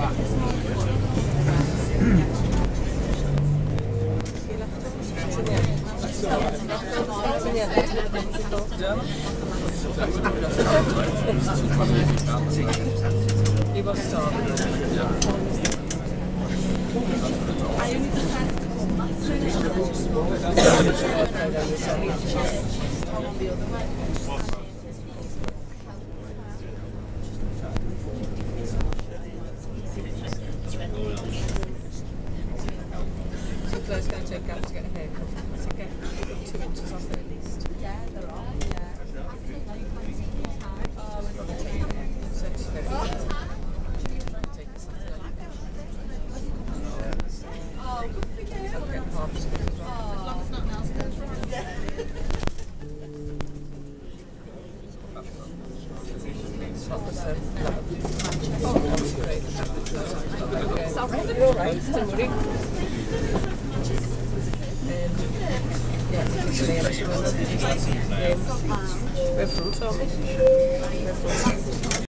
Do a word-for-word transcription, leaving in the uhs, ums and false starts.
So Claire's going to take out to get a haircut. So get two inches off at least. Yeah, they're off. Yeah. Oh, we're not taking it. So it's very good. Take this off. Oh, good for you. I'll get half as good as well. As long as nothing else goes wrong. Top of the love. Oh, that's great. Sorry, you're all right. Don't worry. Yeah, we're fruit, aren't we? We're fruit.